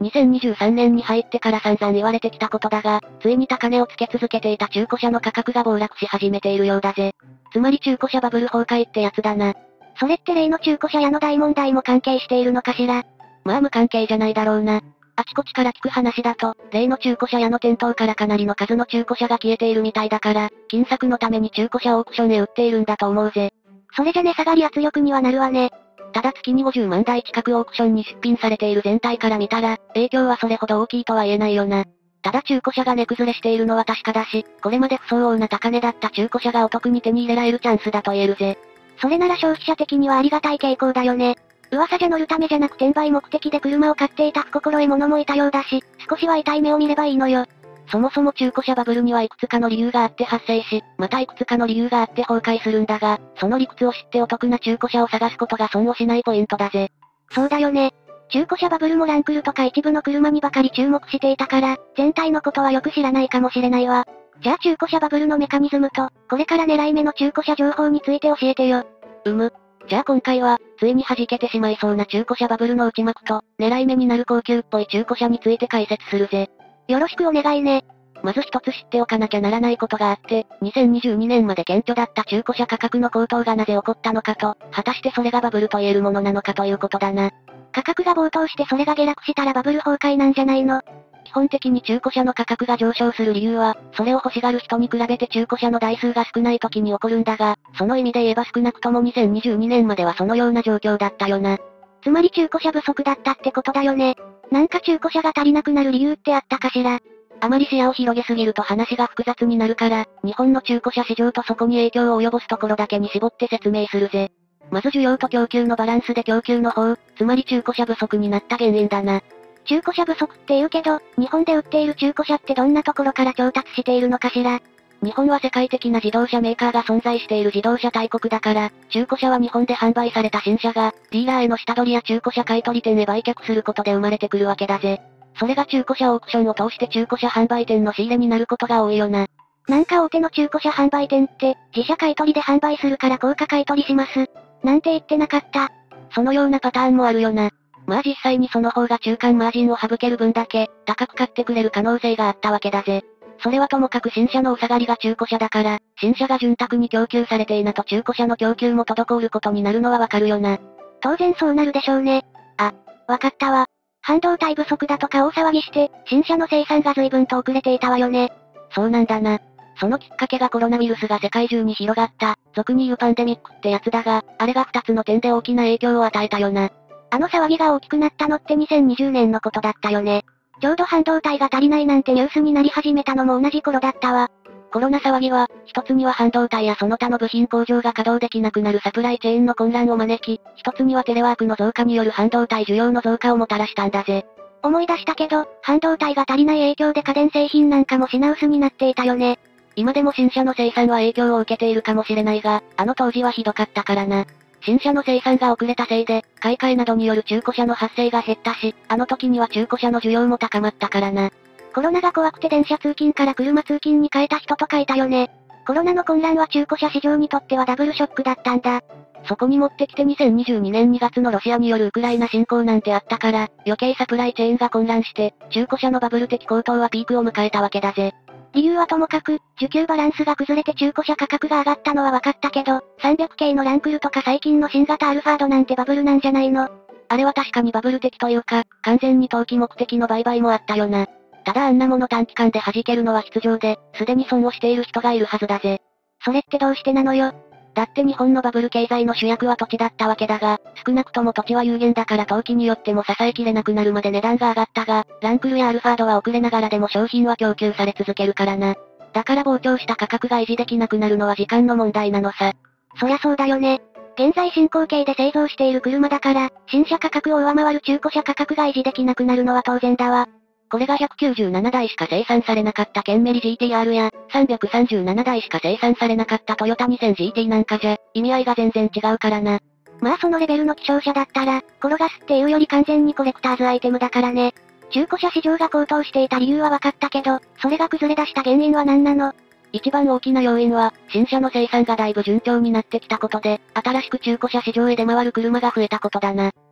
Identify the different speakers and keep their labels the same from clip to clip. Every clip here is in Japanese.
Speaker 1: 2023年に入ってから散々言われてきたことだが、ついに高値をつけ続けていた中古車の価格が暴落し始めているようだぜ。つまり中古車バブル崩壊ってやつだな。
Speaker 2: それって例の中古車屋の大問題も関係しているのかしら。
Speaker 1: まあ無関係じゃないだろうな。あちこちから聞く話だと、例の中古車屋の店頭からかなりの数の中古車が消えているみたいだから、金策のために中古車オークションへ売っているんだと思うぜ。
Speaker 2: それじゃ値下がり圧力にはなるわね。
Speaker 1: ただ月に50万台近くオークションに出品されている全体から見たら、影響はそれほど大きいとは言えないよな。ただ中古車が値崩れしているのは確かだし、これまで不相応な高値だった中古車がお得に手に入れられるチャンスだと言えるぜ。
Speaker 2: それなら消費者的にはありがたい傾向だよね。噂じゃ乗るためじゃなく転売目的で車を買っていた不心得者もいたようだし、少しは痛い目を見ればいいのよ。
Speaker 1: そもそも中古車バブルにはいくつかの理由があって発生し、またいくつかの理由があって崩壊するんだが、その理屈を知ってお得な中古車を探すことが損をしないポイントだぜ。
Speaker 2: そうだよね。中古車バブルもランクルとか一部の車にばかり注目していたから、全体のことはよく知らないかもしれないわ。じゃあ中古車バブルのメカニズムと、これから狙い目の中古車情報について教えてよ。
Speaker 1: じゃあ今回は、ついに弾けてしまいそうな中古車バブルの内幕と、狙い目になる高級っぽい中古車について解説するぜ。
Speaker 2: よろしくお願いね。
Speaker 1: まず一つ知っておかなきゃならないことがあって、2022年まで顕著だった中古車価格の高騰がなぜ起こったのかと、果たしてそれがバブルと言えるものなのかということだな。
Speaker 2: 価格が暴騰してそれが下落したらバブル崩壊なんじゃないの？
Speaker 1: 基本的に中古車の価格が上昇する理由は、それを欲しがる人に比べて中古車の台数が少ない時に起こるんだが、その意味で言えば少なくとも2022年まではそのような状況だったよな。
Speaker 2: つまり中古車不足だったってことだよね。なんか中古車が足りなくなる理由ってあったかしら？
Speaker 1: あまり視野を広げすぎると話が複雑になるから、日本の中古車市場とそこに影響を及ぼすところだけに絞って説明するぜ。まず需要と供給のバランスで供給の方、つまり中古車不足になった原因だな。
Speaker 2: 中古車不足って言うけど、日本で売っている中古車ってどんなところから調達しているのかしら？
Speaker 1: 日本は世界的な自動車メーカーが存在している自動車大国だから、中古車は日本で販売された新車が、ディーラーへの下取りや中古車買取店へ売却することで生まれてくるわけだぜ。それが中古車オークションを通して中古車販売店の仕入れになることが多いよな。
Speaker 2: なんか大手の中古車販売店って、自社買取で販売するから高価買取します。なんて言ってなかった。
Speaker 1: そのようなパターンもあるよな。まあ実際にその方が中間マージンを省ける分だけ、高く買ってくれる可能性があったわけだぜ。それはともかく新車のお下がりが中古車だから、新車が潤沢に供給されていなと中古車の供給も滞ることになるのはわかるよな。
Speaker 2: 当然そうなるでしょうね。あ、わかったわ。半導体不足だとか大騒ぎして、新車の生産が随分と遅れていたわよね。
Speaker 1: そうなんだな。そのきっかけがコロナウイルスが世界中に広がった、俗に言うパンデミックってやつだが、あれが二つの点で大きな影響を与えたよな。
Speaker 2: あの騒ぎが大きくなったのって2020年のことだったよね。ちょうど半導体が足りないなんてニュースになり始めたのも同じ頃だったわ。
Speaker 1: コロナ騒ぎは、一つには半導体やその他の部品工場が稼働できなくなるサプライチェーンの混乱を招き、一つにはテレワークの増加による半導体需要の増加をもたらしたんだぜ。
Speaker 2: 思い出したけど、半導体が足りない影響で家電製品なんかも品薄になっていたよね。
Speaker 1: 今でも新車の生産は影響を受けているかもしれないが、あの当時はひどかったからな。新車の生産が遅れたせいで、買い替えなどによる中古車の発生が減ったし、あの時には中古車の需要も高まったからな。
Speaker 2: コロナが怖くて電車通勤から車通勤に変えた人とかいたよね。コロナの混乱は中古車市場にとってはダブルショックだったんだ。
Speaker 1: そこに持ってきて2022年2月のロシアによるウクライナ侵攻なんてあったから、余計サプライチェーンが混乱して、中古車のバブル的高騰はピークを迎えたわけだぜ。
Speaker 2: 理由はともかく、需給バランスが崩れて中古車価格が上がったのは分かったけど、300系のランクルとか最近の新型アルファードなんてバブルなんじゃないの？
Speaker 1: あれは確かにバブル的というか、完全に投機目的の売買もあったよな。ただあんなもの短期間で弾けるのは必要で、すでに損をしている人がいるはずだぜ。
Speaker 2: それってどうしてなのよ？
Speaker 1: だって日本のバブル経済の主役は土地だったわけだが、少なくとも土地は有限だから投機によっても支えきれなくなるまで値段が上がったが、ランクルやアルファードは遅れながらでも商品は供給され続けるからな。だから膨張した価格が維持できなくなるのは時間の問題なのさ。
Speaker 2: そりゃそうだよね。現在進行形で製造している車だから、新車価格を上回る中古車価格が維持できなくなるのは当然だわ。
Speaker 1: これが197台しか生産されなかったケンメリ GTR や、337台しか生産されなかったトヨタ 2000GT なんかじゃ、意味合いが全然違うからな。
Speaker 2: まあそのレベルの希少車だったら、転がすっていうより完全にコレクターズアイテムだからね。中古車市場が高騰していた理由は分かったけど、それが崩れ出した原因は何なの？
Speaker 1: 一番大きな要因は、新車の生産がだいぶ順調になってきたことで、新しく中古車市場へ出回る車が増えたことだな。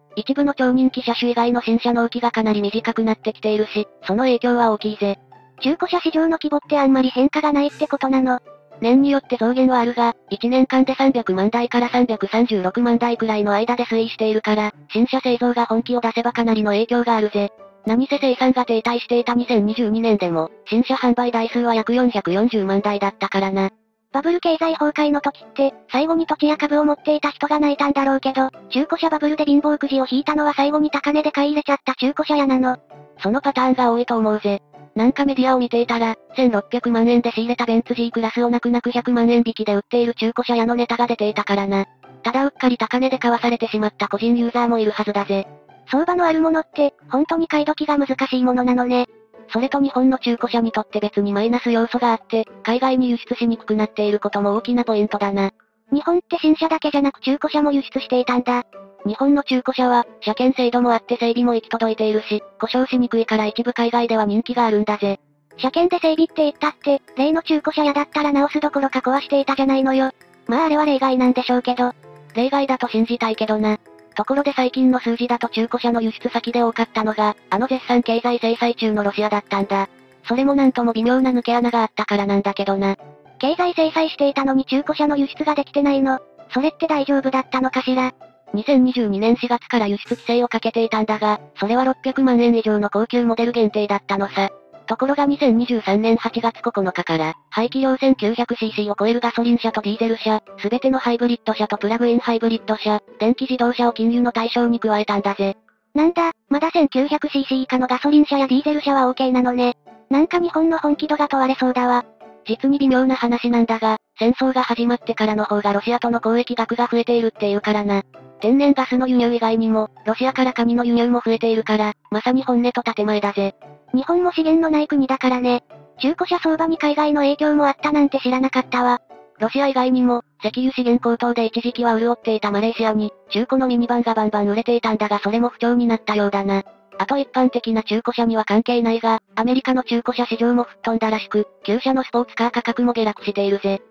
Speaker 1: 一部の超人気車種以外の新車納期がかなり短くなってきているし、その影響は大きいぜ。
Speaker 2: 中古車市場の規模ってあんまり変化がないってことなの？
Speaker 1: 年によって増減はあるが、1年間で300万台から336万台くらいの間で推移しているから、新車製造が本気を出せばかなりの影響があるぜ。何せ生産が停滞していた2022年でも、新車販売台数は約440万台だったからな。
Speaker 2: バブル経済崩壊の時って、最後に土地や株を持っていた人が泣いたんだろうけど、中古車バブルで貧乏くじを引いたのは最後に高値で買い入れちゃった中古車屋なの。
Speaker 1: そのパターンが多いと思うぜ。なんかメディアを見ていたら、1600万円で仕入れたベンツ G クラスを泣く泣く100万円引きで売っている中古車屋のネタが出ていたからな。ただうっかり高値で買わされてしまった個人ユーザーもいるはずだぜ。
Speaker 2: 相場のあるものって、本当に買い時が難しいものなのね。
Speaker 1: それと日本の中古車にとって別にマイナス要素があって、海外に輸出しにくくなっていることも大きなポイントだな。
Speaker 2: 日本って新車だけじゃなく中古車も輸出していたんだ。
Speaker 1: 日本の中古車は、車検制度もあって整備も行き届いているし、故障しにくいから一部海外では人気があるんだぜ。
Speaker 2: 車検で整備って言ったって、例の中古車屋だったら直すどころか壊していたじゃないのよ。まああれは例外なんでしょうけど。
Speaker 1: 例外だと信じたいけどな。ところで最近の数字だと中古車の輸出先で多かったのが、絶賛経済制裁中のロシアだったんだ。それもなんとも微妙な抜け穴があったからなんだけどな。
Speaker 2: 経済制裁していたのに中古車の輸出ができてないの。それって大丈夫だったのかしら。
Speaker 1: 2022年4月から輸出規制をかけていたんだが、それは600万円以上の高級モデル限定だったのさ。ところが2023年8月9日から、排気量 1900cc を超えるガソリン車とディーゼル車、すべてのハイブリッド車とプラグインハイブリッド車、電気自動車を禁輸の対象に加えたんだぜ。
Speaker 2: なんだ、まだ 1900cc 以下のガソリン車やディーゼル車は OK なのね。なんか日本の本気度が問われそうだわ。
Speaker 1: 実に微妙な話なんだが、戦争が始まってからの方がロシアとの交易額が増えているっていうからな。天然ガスの輸入以外にも、ロシアから紙の輸入も増えているから、まさに本音と建前だぜ。
Speaker 2: 日本も資源のない国だからね。中古車相場に海外の影響もあったなんて知らなかったわ。
Speaker 1: ロシア以外にも、石油資源高騰で一時期は潤っていたマレーシアに、中古のミニバンがバンバン売れていたんだがそれも不調になったようだな。あと一般的な中古車には関係ないが、アメリカの中古車市場も吹っ飛んだらしく、旧車のスポーツカー価格も下落しているぜ。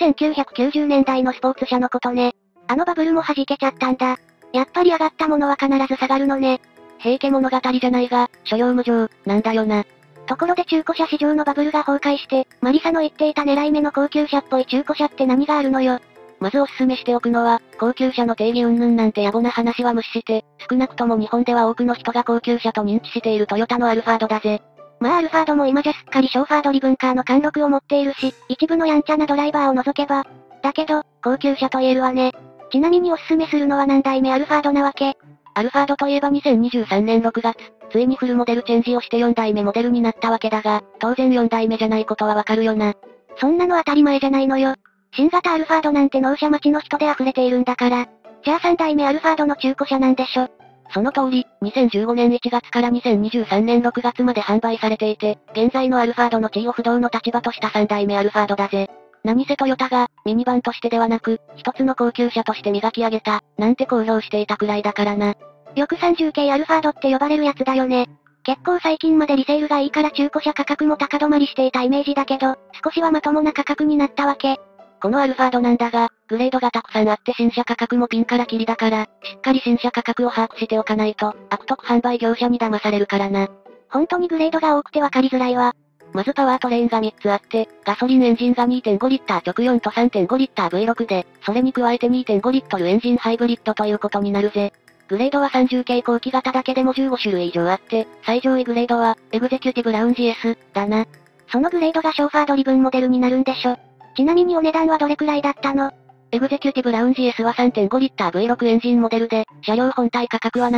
Speaker 2: 1990年代のスポーツ車のことね。あのバブルも弾けちゃったんだ。やっぱり上がったものは必ず下がるのね。
Speaker 1: 平家物語じゃないが、所用無常、なんだよな。
Speaker 2: ところで中古車市場のバブルが崩壊して、マリサの言っていた狙い目の高級車っぽい中古車って何があるのよ。
Speaker 1: まずおすすめしておくのは、高級車の定義云々なんて野暮な話は無視して、少なくとも日本では多くの人が高級車と認知しているトヨタのアルファードだぜ。
Speaker 2: まあアルファードも今じゃすっかりショーファードリブンカーの貫禄を持っているし、一部のやんちゃなドライバーを除けば。だけど、高級車と言えるわね。ちなみにおすすめするのは何代目アルファードなわけ？
Speaker 1: アルファードといえば2023年6月、ついにフルモデルチェンジをして4代目モデルになったわけだが、当然4代目じゃないことはわかるよな。
Speaker 2: そんなの当たり前じゃないのよ。新型アルファードなんて納車待ちの人で溢れているんだから。じゃあ3代目アルファードの中古車なんでしょ。
Speaker 1: その通り、2015年1月から2023年6月まで販売されていて、現在のアルファードの地位を不動の立場とした3代目アルファードだぜ。何せトヨタが、ミニバンとしてではなく、一つの高級車として磨き上げた、なんて公表していたくらいだからな。
Speaker 2: よく30系アルファードって呼ばれるやつだよね。結構最近までリセールがいいから中古車価格も高止まりしていたイメージだけど、少しはまともな価格になったわけ。
Speaker 1: このアルファードなんだが、グレードがたくさんあって新車価格もピンからキリだから、しっかり新車価格を把握しておかないと、悪徳販売業者に騙されるからな。
Speaker 2: 本当にグレードが多くてわかりづらいわ。
Speaker 1: まずパワートレインが3つあって、ガソリンエンジンが 2.5 リッター直4と 3.5 リッター V6 で、それに加えて 2.5 リットルエンジンハイブリッドということになるぜ。グレードは30系後期型だけでも15種類以上あって、最上位グレードは、エグゼキュティブラウンジ S、だな。
Speaker 2: そのグレードがショーファードリブンモデルになるんでしょ。ちなみにお値段はどれくらいだったの？
Speaker 1: エグゼキュティブラウンジ S は 3.5 リッター V6 エンジンモデルで、車両本体価格は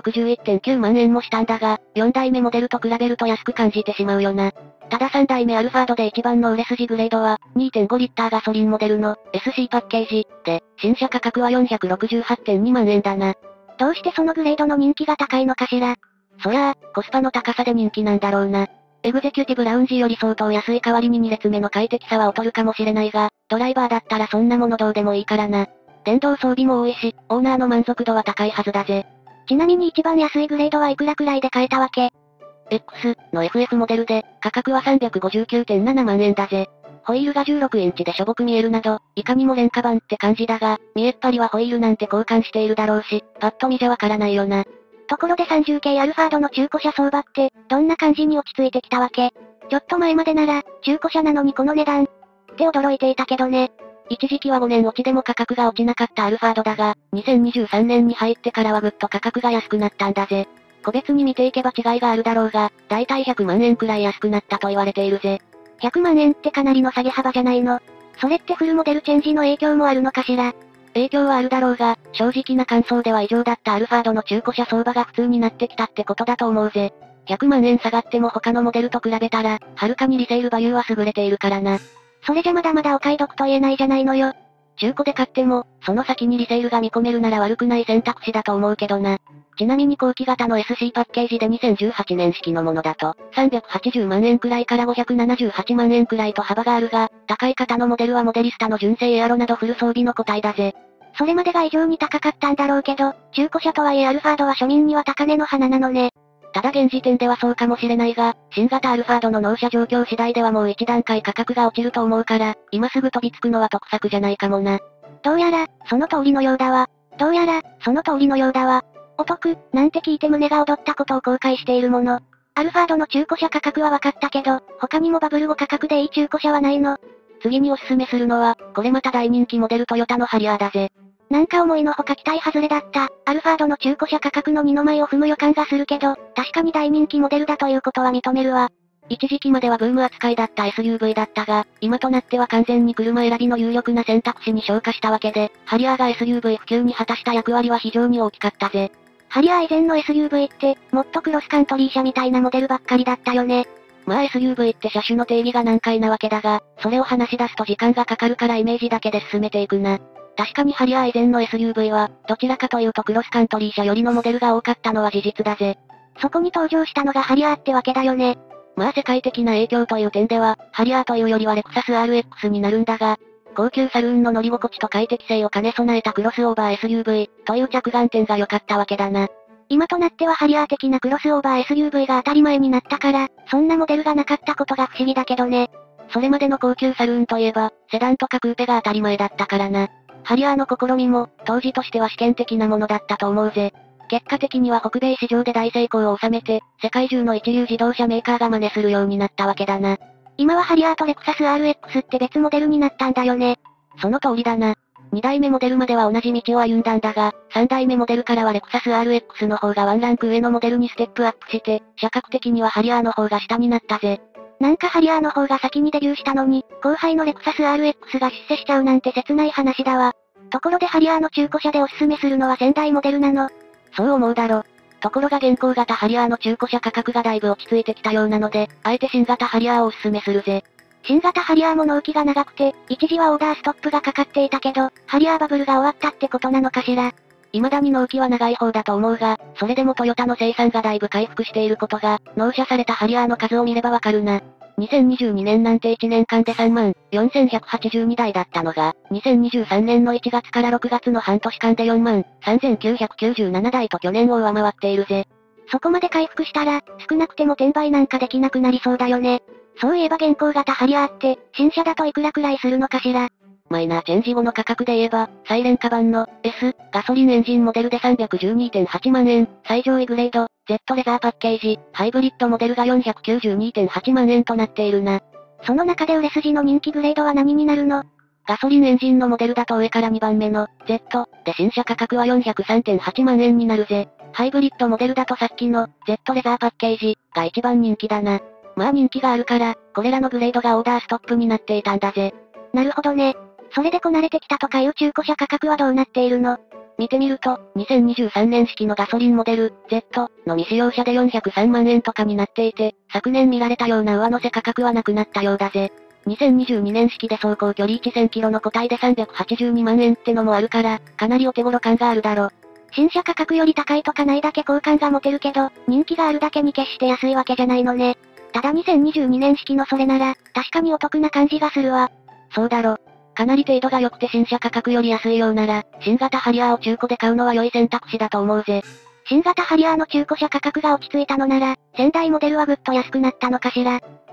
Speaker 1: 761.9 万円もしたんだが、4代目モデルと比べると安く感じてしまうよな。ただ3代目アルファードで一番の売れ筋グレードは、2.5 リッターガソリンモデルの SC パッケージで、新車価格は 468.2 万円だな。
Speaker 2: どうしてそのグレードの人気が高いのかしら。
Speaker 1: そりゃあ、コスパの高さで人気なんだろうな。エグゼキュティブラウンジより相当安い代わりに2列目の快適さは劣るかもしれないが、ドライバーだったらそんなものどうでもいいからな。電動装備も多いし、オーナーの満足度は高いはずだぜ。
Speaker 2: ちなみに一番安いグレードはいくらくらいで買えたわけ？
Speaker 1: X の FF モデルで、価格は 359.7 万円だぜ。 ホイールが16インチでしょぼく見えるなど、いかにも廉価版って感じだが、見えっ張りはホイールなんて交換しているだろうし、パッと見じゃわからないよな。
Speaker 2: ところで30系アルファードの中古車相場って、どんな感じに落ち着いてきたわけ？ちょっと前までなら、中古車なのにこの値段って驚いていたけどね。
Speaker 1: 一時期は5年落ちでも価格が落ちなかったアルファードだが、2023年に入ってからはぐっと価格が安くなったんだぜ。個別に見ていけば違いがあるだろうが、だいたい100万円くらい安くなったと言われているぜ。
Speaker 2: 100万円ってかなりの下げ幅じゃないの。それってフルモデルチェンジの影響もあるのかしら。
Speaker 1: 影響はあるだろうが、正直な感想では異常だったアルファードの中古車相場が普通になってきたってことだと思うぜ。100万円下がっても他のモデルと比べたら、はるかにリセールバリューは優れているからな。
Speaker 2: それじゃまだまだお買い得と言えないじゃないのよ。
Speaker 1: 中古で買っても、その先にリセールが見込めるなら悪くない選択肢だと思うけどな。ちなみに後期型の SC パッケージで2018年式のものだと、380万円くらいから578万円くらいと幅があるが、高い型のモデルはモデリスタの純正エアロなどフル装備の個体だぜ。
Speaker 2: それまでが異常に高かったんだろうけど、中古車とはいえアルファードは庶民には高値の花なのね。
Speaker 1: ただ現時点ではそうかもしれないが、新型アルファードの納車状況次第ではもう一段階価格が落ちると思うから、今すぐ飛びつくのは得策じゃないかもな。
Speaker 2: どうやら、その通りのようだわ。お得、なんて聞いて胸が躍ったことを後悔しているもの。アルファードの中古車価格は分かったけど、他にもバブル後価格でいい中古車はないの？
Speaker 1: 次におすすめするのは、これまた大人気モデルトヨタのハリアーだぜ。
Speaker 2: なんか思いのほか期待外れだった。アルファードの中古車価格の二の舞を踏む予感がするけど、確かに大人気モデルだということは認めるわ。
Speaker 1: 一時期まではブーム扱いだった SUV だったが、今となっては完全に車選びの有力な選択肢に昇華したわけで、ハリアーが SUV 普及に果たした役割は非常に大きかったぜ。
Speaker 2: ハリアー以前の SUV って、もっとクロスカントリー車みたいなモデルばっかりだったよね。
Speaker 1: まあ SUV って車種の定義が難解なわけだが、それを話し出すと時間がかかるからイメージだけで進めていくな。確かにハリアー以前の SUV は、どちらかというとクロスカントリー車寄りのモデルが多かったのは事実だぜ。
Speaker 2: そこに登場したのがハリアーってわけだよね。
Speaker 1: まあ世界的な影響という点では、ハリアーというよりはレクサス RX になるんだが、高級サルーンの乗り心地と快適性を兼ね備えたクロスオーバー SUV という着眼点が良かったわけだな。
Speaker 2: 今となってはハリアー的なクロスオーバー SUV が当たり前になったから、そんなモデルがなかったことが不思議だけどね。
Speaker 1: それまでの高級サルーンといえば、セダンとかクーペが当たり前だったからな。ハリアーの試みも、当時としては試験的なものだったと思うぜ。結果的には北米市場で大成功を収めて、世界中の一流自動車メーカーが真似するようになったわけだな。
Speaker 2: 今はハリアーとレクサス RX って別モデルになったんだよね。
Speaker 1: その通りだな。2代目モデルまでは同じ道を歩んだんだが、3代目モデルからはレクサス RX の方がワンランク上のモデルにステップアップして、車格的にはハリアーの方が下になったぜ。
Speaker 2: なんかハリアーの方が先にデビューしたのに、後輩のレクサス RX が出世しちゃうなんて切ない話だわ。ところでハリアーの中古車でおすすめするのは先代モデルなの？
Speaker 1: そう思うだろ。ところが現行型ハリアーの中古車価格がだいぶ落ち着いてきたようなので、あえて新型ハリアーをおすすめするぜ。
Speaker 2: 新型ハリアーも納期が長くて、一時はオーダーストップがかかっていたけど、ハリアーバブルが終わったってことなのかしら。
Speaker 1: 未だに納期は長い方だと思うが、それでもトヨタの生産がだいぶ回復していることが、納車されたハリアーの数を見ればわかるな。2022年なんて1年間で34,182台だったのが、2023年の1月から6月の半年間で43,997台と去年を上回っているぜ。
Speaker 2: そこまで回復したら、少なくても転売なんかできなくなりそうだよね。そういえば現行型ハリアーって、新車だといくらくらいするのかしら。
Speaker 1: マイナーチェンジ後の価格で言えば、最廉価版の S、ガソリンエンジンモデルで312.8万円、最上位グレード、Z レザーパッケージ、ハイブリッドモデルが492.8万円となっているな。
Speaker 2: その中で売れ筋の人気グレードは何になるの？
Speaker 1: ガソリンエンジンのモデルだと上から2番目の Z で新車価格は403.8万円になるぜ。ハイブリッドモデルだとさっきの Z レザーパッケージが一番人気だな。まあ人気があるから、これらのグレードがオーダーストップになっていたんだぜ。
Speaker 2: なるほどね。それでこなれてきたとかいう中古車価格はどうなっているの？
Speaker 1: 見てみると、2023年式のガソリンモデル Z の未使用車で403万円とかになっていて、昨年見られたような上乗せ価格はなくなったようだぜ。2022年式で走行距離1000キロの個体で382万円ってのもあるから、かなりお手頃感があるだろ。
Speaker 2: 新車価格より高いとかないだけ好感が持てるけど、人気があるだけに決して安いわけじゃないのね。ただ2022年式のそれなら、確かにお得な感じがするわ。
Speaker 1: そうだろ。かなり程度が良くて新車価格より安いようなら、新型ハリアーを中古で買うのは良い選択肢だと思うぜ。
Speaker 2: 新型ハリアーの中古車価格が落ち着いたのなら、先代モデルはぐっと安くなったのかしら。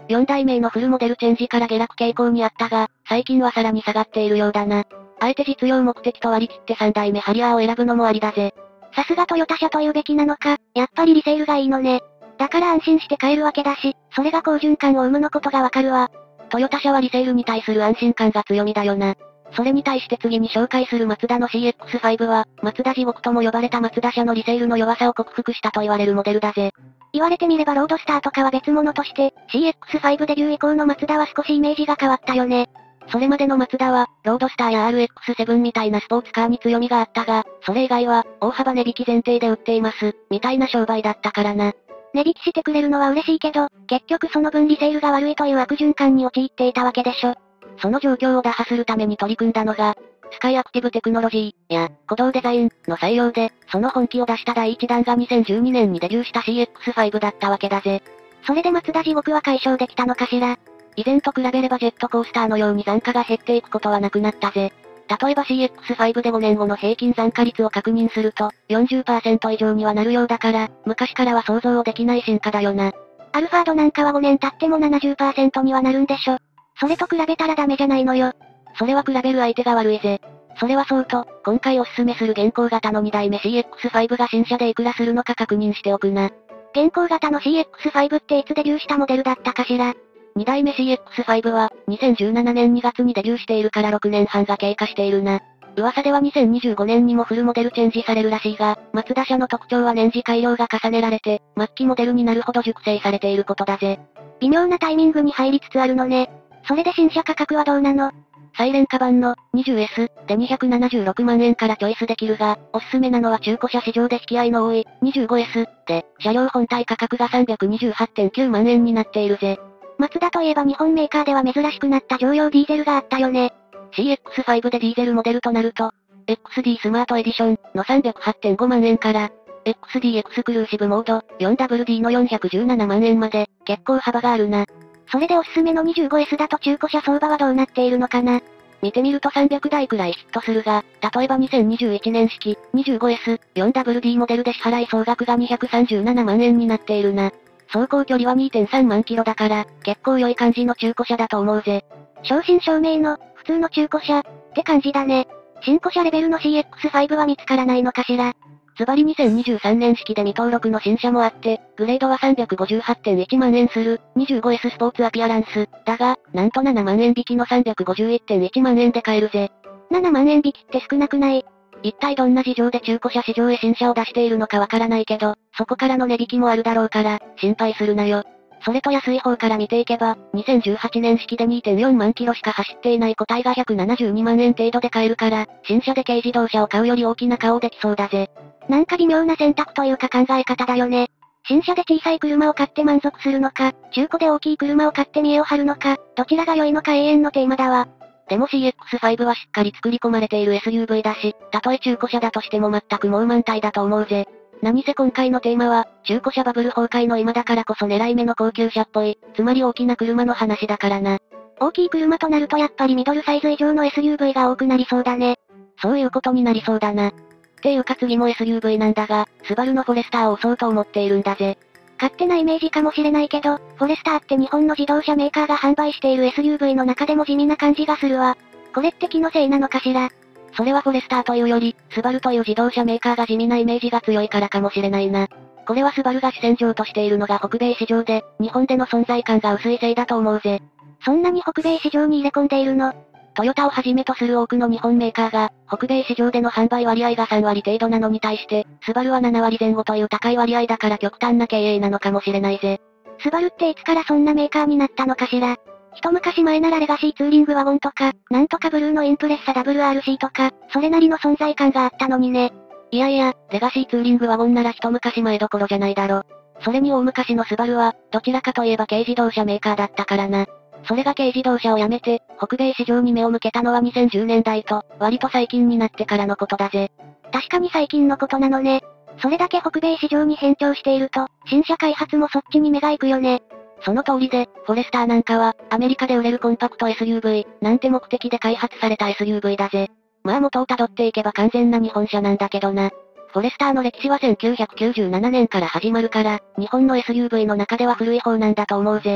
Speaker 1: 4代目のフルモデルチェンジから下落傾向にあったが、最近はさらに下がっているようだな。あえて実用目的と割り切って3代目ハリアーを選ぶのもありだぜ。
Speaker 2: さすがトヨタ車と言うべきなのか、やっぱりリセールがいいのね。だから安心して買えるわけだし、それが好循環を生むのことがわかるわ。
Speaker 1: トヨタ車はリセールに対する安心感が強みだよな。それに対して次に紹介するマツダの CX-5 は、マツダ地獄とも呼ばれたマツダ車のリセールの弱さを克服したと言われるモデルだぜ。
Speaker 2: 言われてみればロードスターとかは別物として、CX-5 デビュー以降のマツダは少しイメージが変わったよね。
Speaker 1: それまでのマツダは、ロードスターや RX-7 みたいなスポーツカーに強みがあったが、それ以外は、大幅値引き前提で売っています、みたいな商売だったからな。
Speaker 2: 値引きしてくれるのは嬉しいけど、結局その分リセールが悪いという悪循環に陥っていたわけでしょ。
Speaker 1: その状況を打破するために取り組んだのが、スカイアクティブテクノロジーや鼓動デザインの採用で、その本気を出した第1弾が2012年にデビューした CX-5 だったわけだぜ。
Speaker 2: それでマツダ地獄は解消できたのかしら。
Speaker 1: 以前と比べればジェットコースターのように残価が減っていくことはなくなったぜ。例えば CX-5 で5年後の平均残価率を確認すると、40% 以上にはなるようだから、昔からは想像できない進化だよな。
Speaker 2: アルファードなんかは5年経っても 70% にはなるんでしょ。それと比べたらダメじゃないのよ。
Speaker 1: それは比べる相手が悪いぜ。それはそうと、今回おすすめする現行型の2代目 CX-5 が新車でいくらするのか確認しておくな。
Speaker 2: 現行型の CX-5 っていつデビューしたモデルだったかしら。
Speaker 1: 2代目 CX-5 は、2017年2月にデビューしているから6年半が経過しているな。噂では2025年にもフルモデルチェンジされるらしいが、マツダ車の特徴は年次改良が重ねられて、末期モデルになるほど熟成されていることだぜ。
Speaker 2: 微妙なタイミングに入りつつあるのね。それで新車価格はどうなの？
Speaker 1: サイレンカバンの 20S で276万円からチョイスできるが、おすすめなのは中古車市場で引き合いの多い 25S で、車両本体価格が 328.9 万円になっているぜ。
Speaker 2: マツダといえば日本メーカーでは珍しくなった乗用ディーゼルがあったよね。
Speaker 1: CX-5 でディーゼルモデルとなると、XD スマートエディションの 308.5 万円から、XD エクスクルーシブモード 4WD の417万円まで、結構幅があるな。
Speaker 2: それでおすすめの 25S だと中古車相場はどうなっているのかな？
Speaker 1: 見てみると300台くらいヒットするが、例えば2021年式 25S 4WD モデルで支払い総額が237万円になっているな。走行距離は 2.3 万キロだから、結構良い感じの中古車だと思うぜ。
Speaker 2: 正真正銘の、普通の中古車、って感じだね。新古車レベルの CX-5 は見つからないのかしら。
Speaker 1: ズバリ2023年式で未登録の新車もあって、グレードは 358.1 万円する 25S スポーツアピアランス、だが、なんと7万円引きの 351.1 万円で買えるぜ。
Speaker 2: 7万円引きって少なくない？
Speaker 1: 一体どんな事情で中古車市場へ新車を出しているのかわからないけど、そこからの値引きもあるだろうから、心配するなよ。それと安い方から見ていけば、2018年式で 2.4 万キロしか走っていない個体が172万円程度で買えるから、新車で軽自動車を買うより大きな顔できそうだぜ。
Speaker 2: なんか微妙な選択というか考え方だよね。新車で小さい車を買って満足するのか、中古で大きい車を買って見栄を張るのか、どちらが良いのか永遠のテーマだわ。
Speaker 1: でも CX-5 はしっかり作り込まれている SUV だし、たとえ中古車だとしても全く猛満体だと思うぜ。何せ今回のテーマは、中古車バブル崩壊の今だからこそ狙い目の高級車っぽい、つまり大きな車の話だからな。
Speaker 2: 大きい車となるとやっぱりミドルサイズ以上の SUV が多くなりそうだね。
Speaker 1: そういうことになりそうだな。っていうか次も SUV なんだが、スバルのフォレスターを押そうと思っているんだぜ。
Speaker 2: 勝手なイメージかもしれないけど、フォレスターって日本の自動車メーカーが販売している SUV の中でも地味な感じがするわ。これって気のせいなのかしら？
Speaker 1: それはフォレスターというより、スバルという自動車メーカーが地味なイメージが強いからかもしれないな。これはスバルが主戦場としているのが北米市場で、日本での存在感が薄いせいだと思うぜ。
Speaker 2: そんなに北米市場に入れ込んでいるの？
Speaker 1: トヨタをはじめとする多くの日本メーカーが、北米市場での販売割合が3割程度なのに対して、スバルは7割前後という高い割合だから極端な経営なのかもしれないぜ。
Speaker 2: スバルっていつからそんなメーカーになったのかしら？一昔前ならレガシーツーリングワゴンとか、なんとかブルーのインプレッサ WRC とか、それなりの存在感があったのにね。
Speaker 1: いやいや、レガシーツーリングワゴンなら一昔前どころじゃないだろ。それに大昔のスバルは、どちらかといえば軽自動車メーカーだったからな。それが軽自動車をやめて、北米市場に目を向けたのは2010年代と、割と最近になってからのことだぜ。
Speaker 2: 確かに最近のことなのね。それだけ北米市場に偏重していると、新車開発もそっちに目が行くよね。
Speaker 1: その通りで、フォレスターなんかは、アメリカで売れるコンパクト SUV、なんて目的で開発された SUV だぜ。まあ元を辿っていけば完全な日本車なんだけどな。フォレスターの歴史は1997年から始まるから、日本の SUV の中では古い方なんだと思うぜ。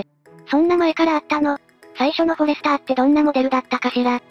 Speaker 2: そんな前からあったの？最初のフォレスターってどんなモデルだったかしら？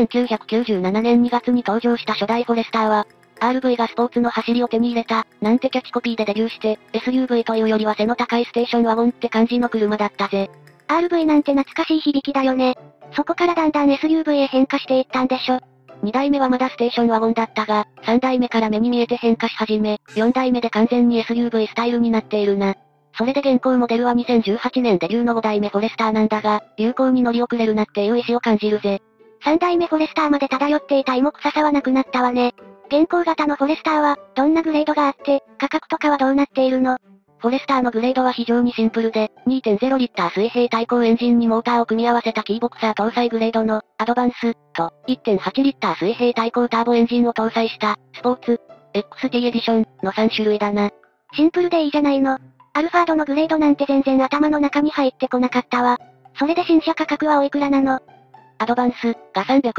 Speaker 1: 1997年2月に登場した初代フォレスターは、RV がスポーツの走りを手に入れた、なんてキャッチコピーでデビューして、SUV というよりは背の高いステーションワゴンって感じの車だったぜ。
Speaker 2: RV なんて懐かしい響きだよね。そこからだんだん SUV へ変化していったんでしょ。
Speaker 1: 2代目はまだステーションワゴンだったが、3代目から目に見えて変化し始め、4代目で完全に SUV スタイルになっているな。それで現行モデルは2018年デビューの5代目フォレスターなんだが、流行に乗り遅れるなっていう意思を感じるぜ。
Speaker 2: 3代目フォレスターまで漂っていた芋臭さはなくなったわね。現行型のフォレスターは、どんなグレードがあって、価格とかはどうなっているの？
Speaker 1: フォレスターのグレードは非常にシンプルで、2.0 リッター水平対向エンジンにモーターを組み合わせたキーボクサー搭載グレードのアドバンスと、1.8 リッター水平対向ターボエンジンを搭載したスポーツ XT エディションの3種類だな。
Speaker 2: シンプルでいいじゃないの。アルファードのグレードなんて全然頭の中に入ってこなかったわ。それで新車価格はおいくらなの？
Speaker 1: アドバンスが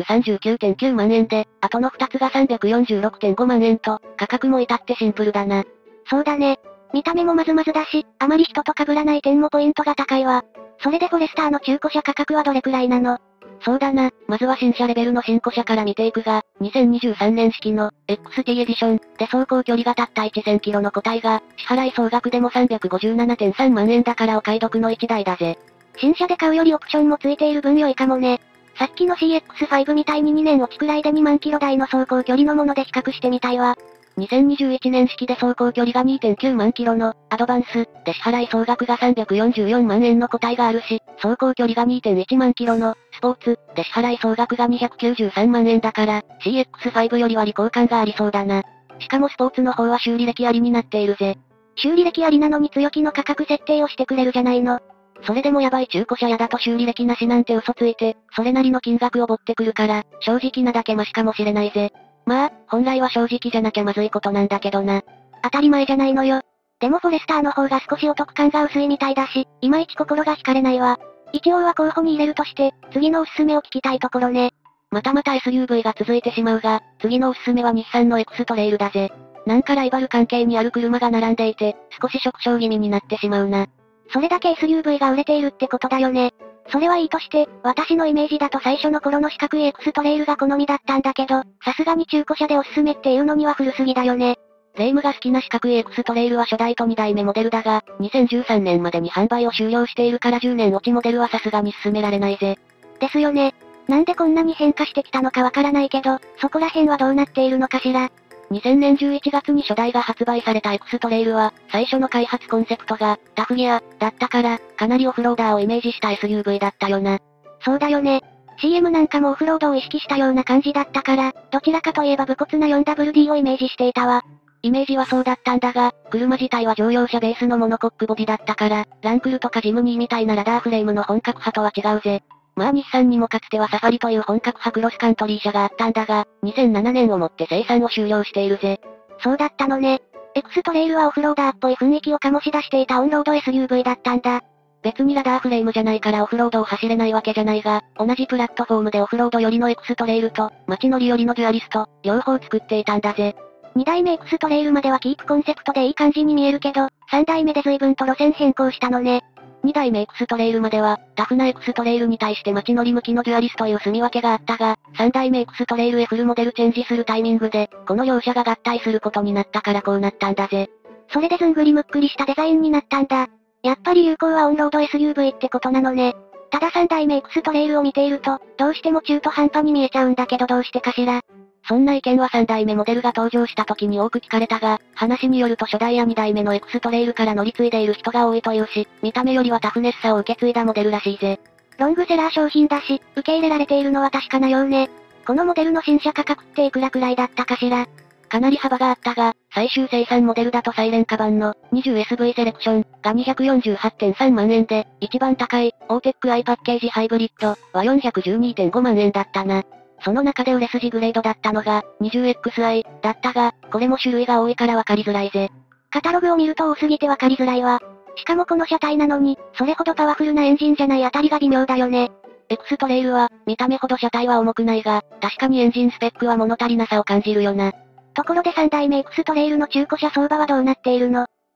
Speaker 1: 339.9 万円で、あとの2つが 346.5 万円と、価格も至ってシンプルだな。
Speaker 2: そうだね。見た目もまずまずだし、あまり人と被らない点もポイントが高いわ。それでフォレスターの中古車価格はどれくらいなの？
Speaker 1: そうだな、まずは新車レベルの新古車から見ていくが、2023年式の XT エディションで走行距離がたった1000キロの個体が、支払い総額でも 357.3 万円だからお買い得の1台だぜ。
Speaker 2: 新車で買うよりオプションもついている分良いかもね。さっきの CX5 みたいに2年落ちくらいで2万キロ台の走行距離のもので比較してみたいわ。
Speaker 1: 2021年式で走行距離が 2.9 万キロのアドバンスで支払い総額が344万円の個体があるし、走行距離が 2.1 万キロのスポーツで支払い総額が293万円だから、CX5 より割高感がありそうだな。しかもスポーツの方は修理歴ありになっているぜ。
Speaker 2: 修理歴ありなのに強気の価格設定をしてくれるじゃないの。
Speaker 1: それでもやばい中古車屋だと修理歴なしなんて嘘ついて、それなりの金額をぼってくるから、正直なだけマシかもしれないぜ。まあ、本来は正直じゃなきゃまずいことなんだけどな。
Speaker 2: 当たり前じゃないのよ。でもフォレスターの方が少しお得感が薄いみたいだし、いまいち心が惹かれないわ。一応は候補に入れるとして、次のおすすめを聞きたいところね。
Speaker 1: また SUV が続いてしまうが、次のおすすめは日産のエクストレイルだぜ。なんかライバル関係にある車が並んでいて、少し縮小気味になってしまうな。
Speaker 2: それだけ SUV が売れているってことだよね。それはいいとして、私のイメージだと最初の頃の四角いエクストレイルが好みだったんだけど、さすがに中古車でおすすめっていうのには古すぎだよね。
Speaker 1: レイムが好きな四角いエクストレイルは初代と2代目モデルだが、2013年までに販売を終了しているから10年落ちモデルはさすがに進められないぜ。
Speaker 2: ですよね。なんでこんなに変化してきたのかわからないけど、そこら辺はどうなっているのかしら。
Speaker 1: 2000年11月に初代が発売されたエクストレイルは、最初の開発コンセプトが、タフギア、だったから、かなりオフローダーをイメージした SUV だったよな。
Speaker 2: そうだよね。CM なんかもオフロードを意識したような感じだったから、どちらかといえば武骨な 4WD をイメージしていたわ。
Speaker 1: イメージはそうだったんだが、車自体は乗用車ベースのモノコックボディだったから、ランクルとかジムニーみたいなラダーフレームの本格派とは違うぜ。まあ日産にもかつてはサファリという本格派クロスカントリー車があったんだが、2007年をもって生産を終了しているぜ。
Speaker 2: そうだったのね。エクストレイルはオフローダーっぽい雰囲気を醸し出していたオンロード SUV だったんだ。
Speaker 1: 別にラダーフレームじゃないからオフロードを走れないわけじゃないが、同じプラットフォームでオフロード寄りのエクストレイルと、街乗り寄りのデュアリスト、両方作っていたんだぜ。
Speaker 2: 2代目エクストレイルまではキープコンセプトでいい感じに見えるけど、3代目で随分と路線変更したのね。
Speaker 1: 2代目エクストレイルまでは、タフなエクストレイルに対して街乗り向きのデュアリスという住み分けがあったが、3代目エクストレイルへフルモデルチェンジするタイミングで、この両者が合体することになったからこうなったんだぜ。
Speaker 2: それでずんぐりむっくりしたデザインになったんだ。やっぱり有効はオンロード SUV ってことなのね。ただ3代目エクストレイルを見ていると、どうしても中途半端に見えちゃうんだけどどうしてかしら。
Speaker 1: そんな意見は3代目モデルが登場した時に多く聞かれたが、話によると初代や2代目のエクストレイルから乗り継いでいる人が多いというし、見た目よりはタフネスさを受け継いだモデルらしいぜ。
Speaker 2: ロングセラー商品だし、受け入れられているのは確かなようね。このモデルの新車価格っていくらくらいだったかしら。
Speaker 1: かなり幅があったが、最終生産モデルだとサイレンカバンの 20SV セレクションが 248.3 万円で、一番高い、オーテック i パッケージハイブリッドは 412.5 万円だったな。その中で売れ筋グレードだったのが、20XI だったが、これも種類が多いからわかりづらいぜ。
Speaker 2: カタログを見ると多すぎてわかりづらいわ。しかもこの車体なのに、それほどパワフルなエンジンじゃないあたりが微妙だよね。
Speaker 1: エクストレイルは、見た目ほど車体は重くないが、確かにエンジンスペックは物足りなさを感じるよな。
Speaker 2: ところで3代目エクストレイルの中古車相場はどうなっているの？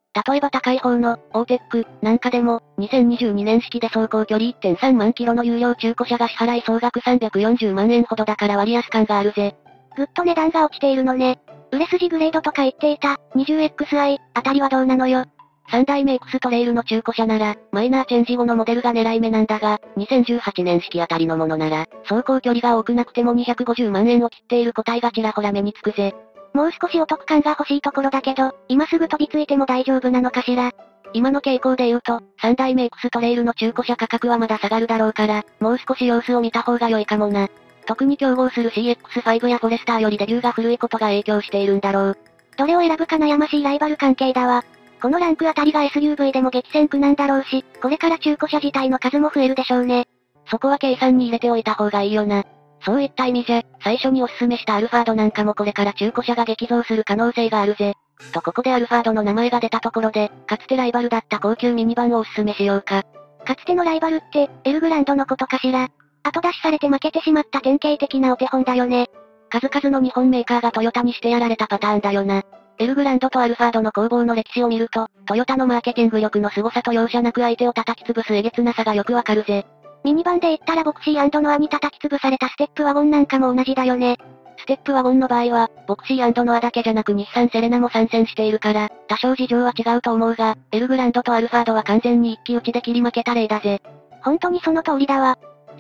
Speaker 1: 例えば高い方の、オーテック、なんかでも、2022年式で走行距離1.3万キロの有料中古車が支払い総額340万円ほどだから割安感があるぜ。
Speaker 2: ぐっと値段が落ちているのね。売れ筋グレードとか言っていた、20XI、あたりはどうなのよ。
Speaker 1: 3代目 X トレイルの中古車なら、マイナーチェンジ後のモデルが狙い目なんだが、2018年式あたりのものなら、走行距離が多くなくても250万円を切っている個体がちらほら目につくぜ。
Speaker 2: もう少しお得感が欲しいところだけど、今すぐ飛びついても大丈夫なのかしら。
Speaker 1: 今の傾向で言うと、3代目 X トレイルの中古車価格はまだ下がるだろうから、もう少し様子を見た方が良いかもな。特に競合する CX5 やフォレスターよりデビューが古いことが影響しているんだろう。
Speaker 2: どれを選ぶか悩ましいライバル関係だわ。このランクあたりが SUV でも激戦区なんだろうし、これから中古車自体の数も増えるでしょうね。
Speaker 1: そこは計算に入れておいた方がいいよな。そういった意味じゃ、最初におすすめしたアルファードなんかもこれから中古車が激増する可能性があるぜ。とここでアルファードの名前が出たところで、かつてライバルだった高級ミニバンをおすすめしようか。
Speaker 2: かつてのライバルって、エルグランドのことかしら。後出しされて負けてしまった典型的なお手本だよね。
Speaker 1: 数々の日本メーカーがトヨタにしてやられたパターンだよな。エルグランドとアルファードの攻防の歴史を見ると、トヨタのマーケティング力の凄さと容赦なく相手を叩き潰すえげつなさがよくわかるぜ。
Speaker 2: ミニバンで言ったらボクシー&ノアに叩き潰されたステップワゴンなんかも同じだよね。
Speaker 1: ステップワゴンの場合は、ボクシー&ノアだけじゃなく日産セレナも参戦しているから、多少事情は違うと思うが、エルグランドとアルファードは完全に一騎打ちで切り負けた例だぜ。
Speaker 2: 本当にその通りだわ。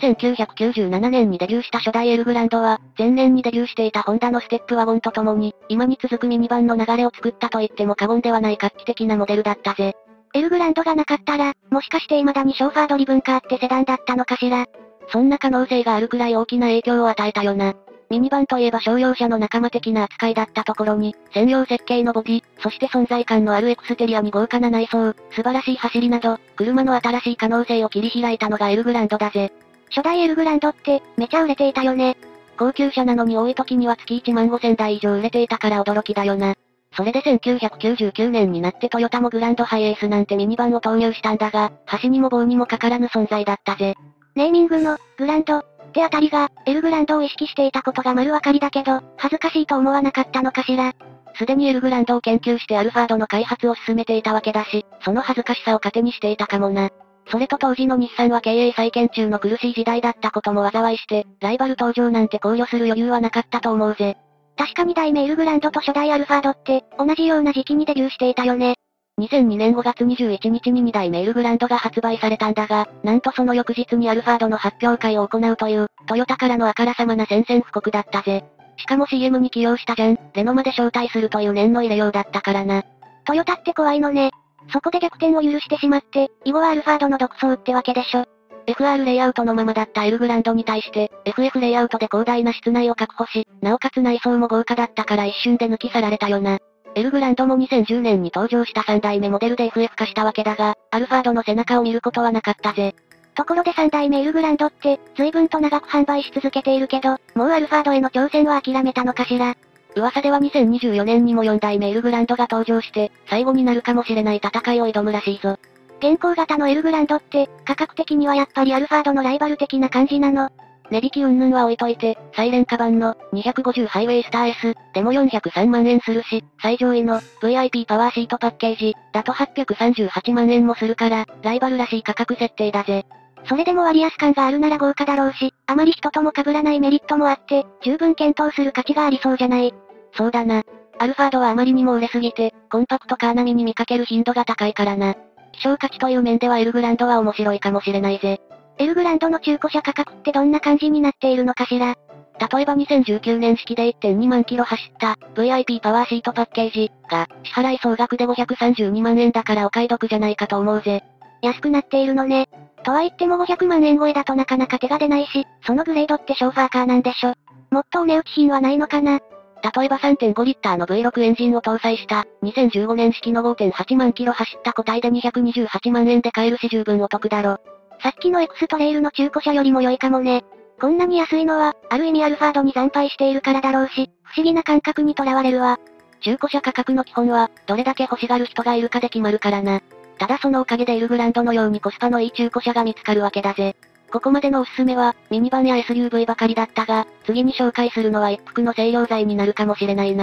Speaker 1: 1997年にデビューした初代エルグランドは、前年にデビューしていたホンダのステップワゴンと共に、今に続くミニバンの流れを作ったと言っても過言ではない画期的なモデルだったぜ。
Speaker 2: エルグランドがなかったら、もしかして未だにショーファードリブンカーってセダンだったのかしら。
Speaker 1: そんな可能性があるくらい大きな影響を与えたよな。ミニバンといえば商用車の仲間的な扱いだったところに、専用設計のボディ、そして存在感のあるエクステリアに豪華な内装、素晴らしい走りなど、車の新しい可能性を切り開いたのがエルグランドだぜ。
Speaker 2: 初代エルグランドって、めちゃ売れていたよね。
Speaker 1: 高級車なのに多い時には月1万5000台以上売れていたから驚きだよな。それで1999年になってトヨタもグランドハイエースなんてミニバンを投入したんだが、箸にも棒にもかからぬ存在だったぜ。
Speaker 2: ネーミングの、グランド、ってあたりが、エルグランドを意識していたことが丸わかりだけど、恥ずかしいと思わなかったのかしら。
Speaker 1: すでにエルグランドを研究してアルファードの開発を進めていたわけだし、その恥ずかしさを糧にしていたかもな。それと当時の日産は経営再建中の苦しい時代だったことも災いして、ライバル登場なんて考慮する余裕はなかったと思うぜ。
Speaker 2: 確かに代目エルグランドと初代アルファードって、同じような時期にデビューしていたよね。
Speaker 1: 2002年5月21日に2代目エルグランドが発売されたんだが、なんとその翌日にアルファードの発表会を行うという、トヨタからのあからさまな宣戦布告だったぜ。しかも CM に起用したじゃん、レノまで招待するという念の入れようだったからな。
Speaker 2: トヨタって怖いのね。そこで逆転を許してしまって、以後はアルファードの独走ってわけでしょ。
Speaker 1: FR レイアウトのままだったエルグランドに対して、FF レイアウトで広大な室内を確保し、なおかつ内装も豪華だったから一瞬で抜き去られたよな。エルグランドも2010年に登場した3代目モデルで FF 化したわけだが、アルファードの背中を見ることはなかったぜ。
Speaker 2: ところで3代目エルグランドって、随分と長く販売し続けているけど、もうアルファードへの挑戦は諦めたのかしら。
Speaker 1: 噂では2024年にも4代目エルグランドが登場して、最後になるかもしれない戦いを挑むらしいぞ。
Speaker 2: 現行型のエルグランドって、価格的にはやっぱりアルファードのライバル的な感じなの。
Speaker 1: 値引き云々は置いといて、サイレンカバンの250ハイウェイスター S でも403万円するし、最上位の VIP パワーシートパッケージだと838万円もするから、ライバルらしい価格設定だぜ。
Speaker 2: それでも割安感があるなら豪華だろうし、あまり人とも被らないメリットもあって、十分検討する価値がありそうじゃない。
Speaker 1: そうだな。アルファードはあまりにも売れすぎて、コンパクトカー並みに見かける頻度が高いからな。希少価値という面ではエルグランドは面白いかもしれないぜ。
Speaker 2: エルグランドの中古車価格ってどんな感じになっているのかしら。
Speaker 1: 例えば2019年式で 1.2 万キロ走った VIP パワーシートパッケージが支払い総額で532万円だからお買い得じゃないかと思うぜ。
Speaker 2: 安くなっているのね。とは言っても500万円超えだとなかなか手が出ないし、そのグレードってショーファーカーなんでしょ。もっとお値打ち品はないのかな。
Speaker 1: 例えば 3.5 リッターの V6 エンジンを搭載した2015年式の 5.8 万キロ走った個体で228万円で買えるし十分お得だろ。
Speaker 2: さっきの X トレイルの中古車よりも良いかもね。こんなに安いのは、ある意味アルファードに惨敗しているからだろうし、不思議な感覚にとらわれるわ。
Speaker 1: 中古車価格の基本は、どれだけ欲しがる人がいるかで決まるからな。ただそのおかげでエルグランドのようにコスパのいい中古車が見つかるわけだぜ。ここまでのおすすめは、ミニバンや SUV ばかりだったが、次に紹介するのは一服の清涼剤になるかもしれないな。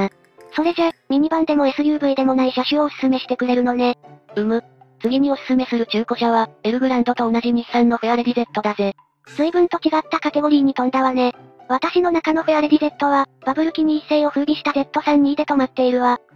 Speaker 2: それじゃ、ミニバンでも SUV でもない車種をおすすめしてくれるのね。
Speaker 1: 次におすすめする中古車は、エルグランドと同じ日産のフェアレディ Z だぜ。
Speaker 2: 随分と違ったカテゴリーに飛んだわね。私の中のフェアレディ Z は、バブル期に一世を風靡した Z32 で止まっているわ。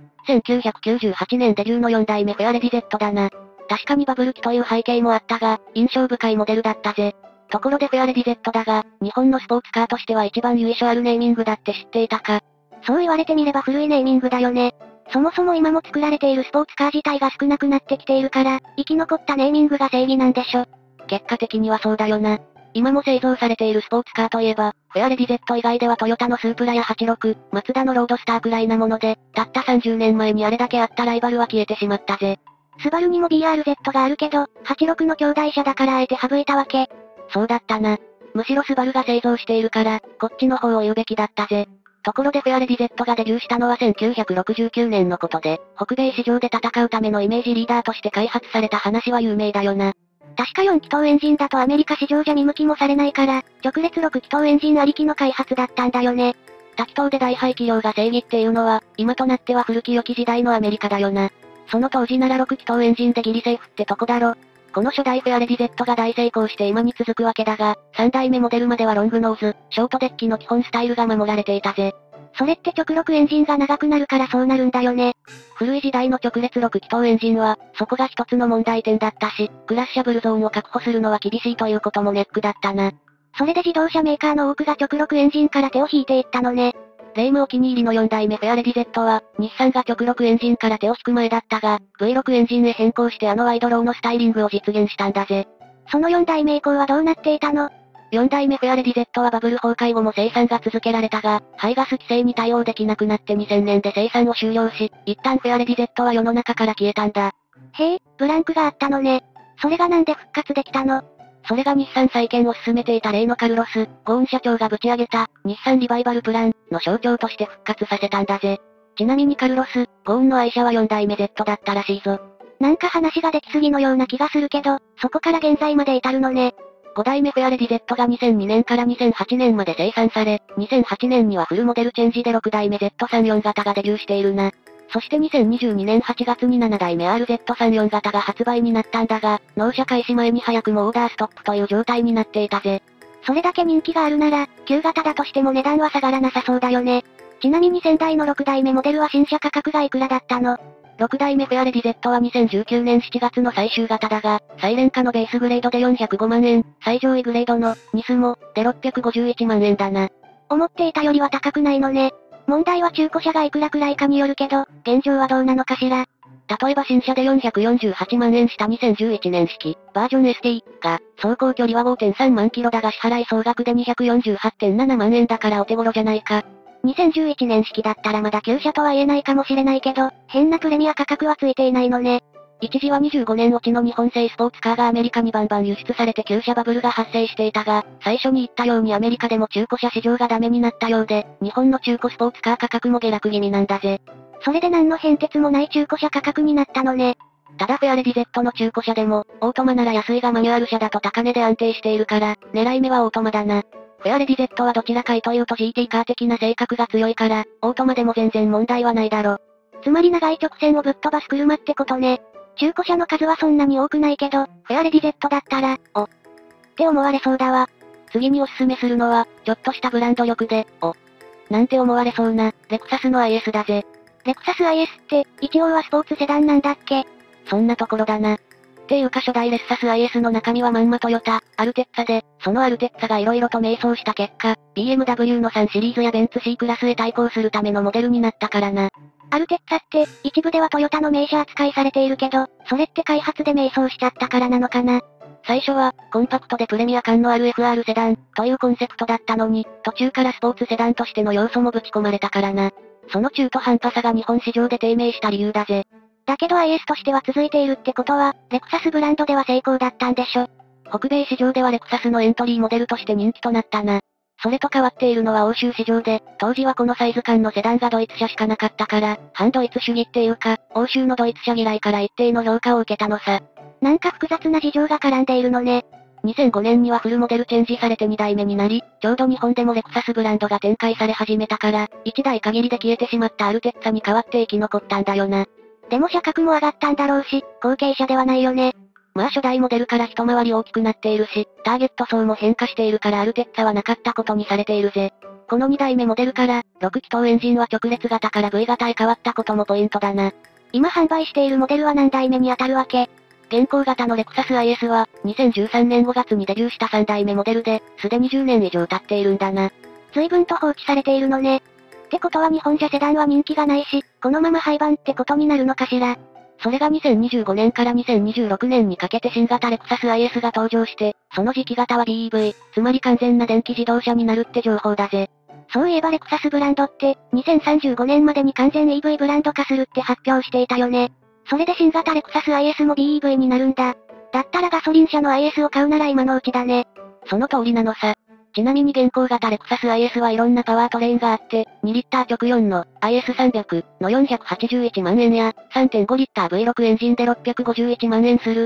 Speaker 1: 1998年デビューの4代目フェアレディ Z だな。確かにバブル期という背景もあったが、印象深いモデルだったぜ。ところでフェアレディ Z だが、日本のスポーツカーとしては一番由緒あるネーミングだって知っていたか？
Speaker 2: そう言われてみれば古いネーミングだよね。そもそも今も作られているスポーツカー自体が少なくなってきているから、生き残ったネーミングが正義なんでしょ。
Speaker 1: 結果的にはそうだよな。今も製造されているスポーツカーといえば、フェアレディ Z 以外ではトヨタのスープラや86、マツダのロードスターくらいなもので、たった30年前にあれだけあったライバルは消えてしまったぜ。
Speaker 2: スバルにも BRZ があるけど、86の兄弟車だからあえて省いたわけ。
Speaker 1: そうだったな。むしろスバルが製造しているから、こっちの方を言うべきだったぜ。ところでフェアレディ Z がデビューしたのは1969年のことで、北米市場で戦うためのイメージリーダーとして開発された話は有名だよな。
Speaker 2: 確か4気筒エンジンだとアメリカ市場じゃ見向きもされないから、直列6気筒エンジンありきの開発だったんだよね。
Speaker 1: 多気筒で大排気量が正義っていうのは、今となっては古き良き時代のアメリカだよな。その当時なら6気筒エンジンでギリセーフってとこだろ。この初代フェアレディ Z が大成功して今に続くわけだが、3代目モデルまではロングノーズ、ショートデッキの基本スタイルが守られていたぜ。
Speaker 2: それって直6エンジンが長くなるからそうなるんだよね。
Speaker 1: 古い時代の直列6気筒エンジンは、そこが一つの問題点だったし、クラッシャブルゾーンを確保するのは厳しいということもネックだったな。
Speaker 2: それで自動車メーカーの多くが直6エンジンから手を引いていったのね。
Speaker 1: レイムお気に入りの4代目フェアレディ Z は、日産が直6エンジンから手を引く前だったが、V6 エンジンへ変更してワイドローのスタイリングを実現したんだぜ。
Speaker 2: その4代目以降はどうなっていたの
Speaker 1: ？4代目フェアレディ Z はバブル崩壊後も生産が続けられたが、排ガス規制に対応できなくなって2000年で生産を終了し、一旦フェアレディ Z は世の中から消えたんだ。
Speaker 2: へえ、ブランクがあったのね。それがなんで復活できたの？
Speaker 1: それが日産再建を進めていた例のカルロス、ゴーン社長がぶち上げた、日産リバイバルプランの象徴として復活させたんだぜ。ちなみにカルロス、ゴーンの愛車は4代目 Z だったらしいぞ。
Speaker 2: なんか話ができすぎのような気がするけど、そこから現在まで至るのね。
Speaker 1: 5代目フェアレディ Z が2002年から2008年まで生産され、2008年にはフルモデルチェンジで6代目 Z34 型がデビューしているな。そして2022年8月に7代目 RZ34 型が発売になったんだが、納車開始前に早くもオーダーストップという状態になっていたぜ。
Speaker 2: それだけ人気があるなら、旧型だとしても値段は下がらなさそうだよね。ちなみに先代の6代目モデルは新車価格がいくらだったの
Speaker 1: ？6代目フェアレディ Z は2019年7月の最終型だが、最廉価のベースグレードで405万円、最上位グレードの、ニスモ、で651万円だな。
Speaker 2: 思っていたよりは高くないのね。問題は中古車がいくらくらいかによるけど、現状はどうなのかしら。
Speaker 1: 例えば新車で448万円した2011年式、バージョン ST が、走行距離は 5.3 万キロだが支払い総額で248.7万円だからお手頃じゃないか。
Speaker 2: 2011年式だったらまだ旧車とは言えないかもしれないけど、変なプレミア価格はついていないのね。
Speaker 1: 一時は25年落ちの日本製スポーツカーがアメリカにバンバン輸出されて旧車バブルが発生していたが、最初に言ったようにアメリカでも中古車市場がダメになったようで、日本の中古スポーツカー価格も下落気味なんだぜ。
Speaker 2: それで何の変哲もない中古車価格になったのね。
Speaker 1: ただフェアレディ Z の中古車でも、オートマなら安いがマニュアル車だと高値で安定しているから、狙い目はオートマだな。フェアレディ Z はどちらかというと GT カー的な性格が強いから、オートマでも全然問題はないだろ。
Speaker 2: つまり長い直線をぶっ飛ばす車ってことね。中古車の数はそんなに多くないけど、フェアレディ Z だったら、って思われそうだわ。
Speaker 1: 次におすすめするのは、ちょっとしたブランド力で、なんて思われそうな、レクサスの IS だぜ。
Speaker 2: レクサス IS って、一応はスポーツセダンなんだっけ？
Speaker 1: そんなところだな。っていうか初代レクサス IS の中身はまんまトヨタ、アルテッツァで、そのアルテッツァが色々と迷走した結果、BMW の3シリーズやベンツ C クラスへ対抗するためのモデルになったからな。
Speaker 2: アルテッツァって、一部ではトヨタの名車扱いされているけど、それって開発で迷走しちゃったからなのかな。
Speaker 1: 最初は、コンパクトでプレミア感のある FR セダン、というコンセプトだったのに、途中からスポーツセダンとしての要素もぶち込まれたからな。その中途半端さが日本市場で低迷した理由だぜ。
Speaker 2: だけど IS としては続いているってことは、レクサスブランドでは成功だったんでしょ。
Speaker 1: 北米市場ではレクサスのエントリーモデルとして人気となったな。それと変わっているのは欧州市場で、当時はこのサイズ感のセダンがドイツ車しかなかったから、反ドイツ主義っていうか、欧州のドイツ車嫌いから一定の評価を受けたのさ。
Speaker 2: なんか複雑な事情が絡んでいるのね。
Speaker 1: 2005年にはフルモデルチェンジされて2代目になり、ちょうど日本でもレクサスブランドが展開され始めたから、1台限りで消えてしまったアルテッツァに代わって生き残ったんだよな。
Speaker 2: でも車格も上がったんだろうし、後継者ではないよね。
Speaker 1: まあ初代モデルから一回り大きくなっているし、ターゲット層も変化しているからアルテッツァはなかったことにされているぜ。この2代目モデルから、6気筒エンジンは直列型から V 型へ変わったこともポイントだな。
Speaker 2: 今販売しているモデルは何代目に当たるわけ？
Speaker 1: 現行型のレクサス IS は、2013年5月にデビューした3代目モデルで、すでに10年以上経っているんだな。
Speaker 2: 随分と放置されているのね。ってことは日本じゃセダンは人気がないし、このまま廃盤ってことになるのかしら。
Speaker 1: それが2025年から2026年にかけて新型レクサス IS が登場して、その次期型は BEV、つまり完全な電気自動車になるって情報だぜ。
Speaker 2: そういえばレクサスブランドって、2035年までに完全 EV ブランド化するって発表していたよね。それで新型レクサス IS も BEV になるんだ。だったらガソリン車の IS を買うなら今のうちだね。
Speaker 1: その通りなのさ。ちなみに現行型レクサス IS はいろんなパワートレインがあって、2リッター直4の IS300 の481万円や、3.5 リッター V6 エンジンで651万円する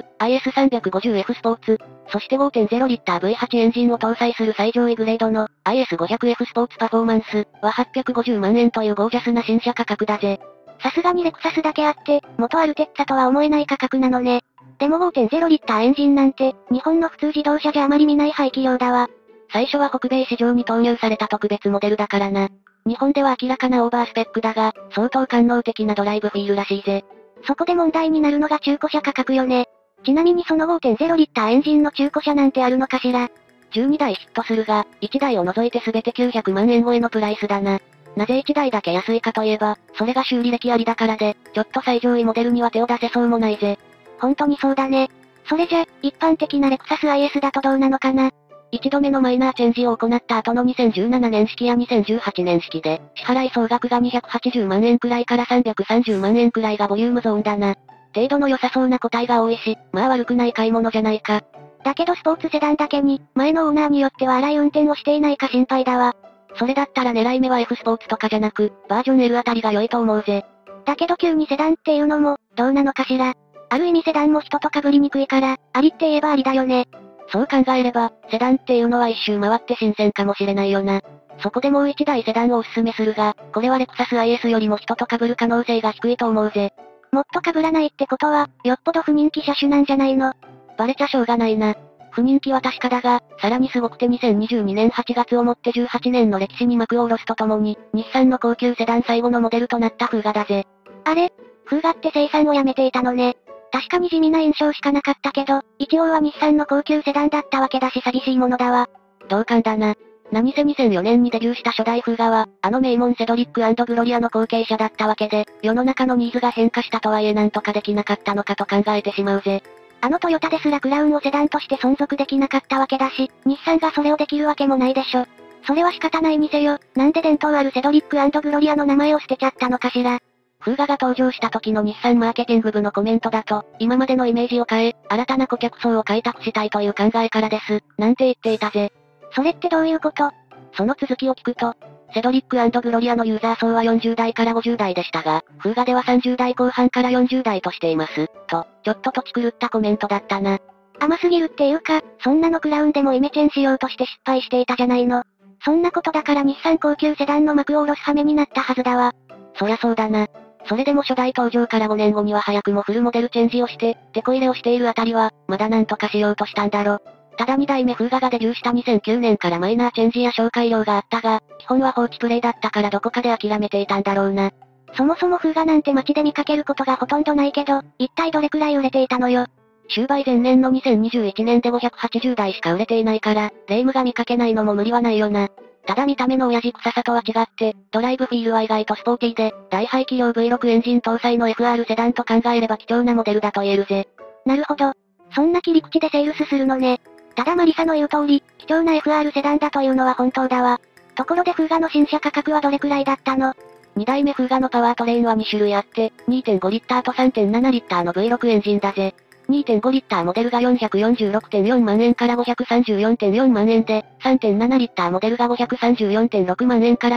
Speaker 1: IS350F スポーツ、そして 5.0 リッター V8 エンジンを搭載する最上位グレードの IS500F スポーツパフォーマンスは850万円というゴージャスな新車価格だぜ。
Speaker 2: さすがにレクサスだけあって、元アルテッツァとは思えない価格なのね。でも 5.0 リッターエンジンなんて、日本の普通自動車じゃあまり見ない排気量だわ。
Speaker 1: 最初は北米市場に投入された特別モデルだからな。日本では明らかなオーバースペックだが、相当官能的なドライブフィールらしいぜ。
Speaker 2: そこで問題になるのが中古車価格よね。ちなみにその 5.0 リッターエンジンの中古車なんてあるのかしら。
Speaker 1: 12台ヒットするが、1台を除いて全て900万円超えのプライスだな。なぜ1台だけ安いかといえば、それが修理歴ありだからで、ちょっと最上位モデルには手を出せそうもないぜ。
Speaker 2: 本当にそうだね。それじゃ、一般的なレクサス IS だとどうなのかな。
Speaker 1: 一度目のマイナーチェンジを行った後の2017年式や2018年式で、支払い総額が280万円くらいから330万円くらいがボリュームゾーンだな。程度の良さそうな個体が多いし、まあ悪くない買い物じゃないか。
Speaker 2: だけどスポーツセダンだけに、前のオーナーによっては荒い運転をしていないか心配だわ。
Speaker 1: それだったら狙い目は F スポーツとかじゃなく、バージョン L あたりが良いと思うぜ。
Speaker 2: だけど急にセダンっていうのも、どうなのかしら。ある意味セダンも人と被りにくいから、ありって言えばありだよね。
Speaker 1: そう考えれば、セダンっていうのは一周回って新鮮かもしれないよな。そこでもう一台セダンをおすすめするが、これはレクサス IS よりも人と被る可能性が低いと思うぜ。
Speaker 2: もっと被らないってことは、よっぽど不人気車種なんじゃないの？
Speaker 1: バレちゃしょうがないな。不人気は確かだが、さらにすごくて2022年8月をもって18年の歴史に幕を下ろすとともに、日産の高級セダン最後のモデルとなったフーガだぜ。
Speaker 2: あれ？フーガって生産をやめていたのね。確かに地味な印象しかなかったけど、一応は日産の高級セダンだったわけだし寂しいものだわ。
Speaker 1: 同感だな。何せ2004年にデビューした初代フーガは、あの名門セドリック&グロリアの後継者だったわけで、世の中のニーズが変化したとはいえなんとかできなかったのかと考えてしまうぜ。
Speaker 2: あのトヨタですらクラウンをセダンとして存続できなかったわけだし、日産がそれをできるわけもないでしょ。それは仕方ないにせよ、なんで伝統あるセドリック&グロリアの名前を捨てちゃったのかしら。
Speaker 1: フーガが登場した時の日産マーケティング部のコメントだと、今までのイメージを変え、新たな顧客層を開拓したいという考えからです、なんて言っていたぜ。
Speaker 2: それってどういうこと？
Speaker 1: その続きを聞くと、セドリック&グロリアのユーザー層は40代から50代でしたが、フーガでは30代後半から40代としています、と、ちょっと土地狂ったコメントだったな。
Speaker 2: 甘すぎるっていうか、そんなのクラウンでもイメチェンしようとして失敗していたじゃないの。そんなことだから日産高級セダンの幕を下ろす羽目になったはずだわ。
Speaker 1: そりゃそうだな。それでも初代登場から5年後には早くもフルモデルチェンジをして、テこ入れをしているあたりは、まだなんとかしようとしたんだろ。ただ2代目フーガがデビューした2009年からマイナーチェンジや紹介料があったが、基本は放置プレイだったからどこかで諦めていたんだろうな。
Speaker 2: そもそもフーガなんて街で見かけることがほとんどないけど、一体どれくらい売れていたのよ。
Speaker 1: 終売前年の2021年で580台しか売れていないから、レームが見かけないのも無理はないよな。ただ見た目の親父臭さとは違って、ドライブフィールは意外とスポーティーで、大排気量 V6 エンジン搭載の FR セダンと考えれば貴重なモデルだと言えるぜ。
Speaker 2: なるほど。そんな切り口でセールスするのね。ただマリサの言う通り、貴重な FR セダンだというのは本当だわ。ところでフーガの新車価格はどれくらいだったの
Speaker 1: ？2代目フーガのパワートレインは2種類あって、2.5 リッターと 3.7 リッターの V6 エンジンだぜ。2.5 リッターモデルが 446.4 万円から 534.4 万円で、3.7 リッターモデルが 534.6 万円から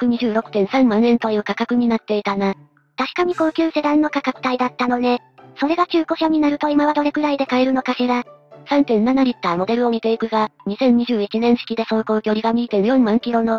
Speaker 1: 626.3 万円という価格になっていたな。
Speaker 2: 確かに高級セダンの価格帯だったのね。それが中古車になると今はどれくらいで買えるのかしら。
Speaker 1: 3.7 リッターモデルを見ていくが、2021年式で走行距離が 2.4 万キロの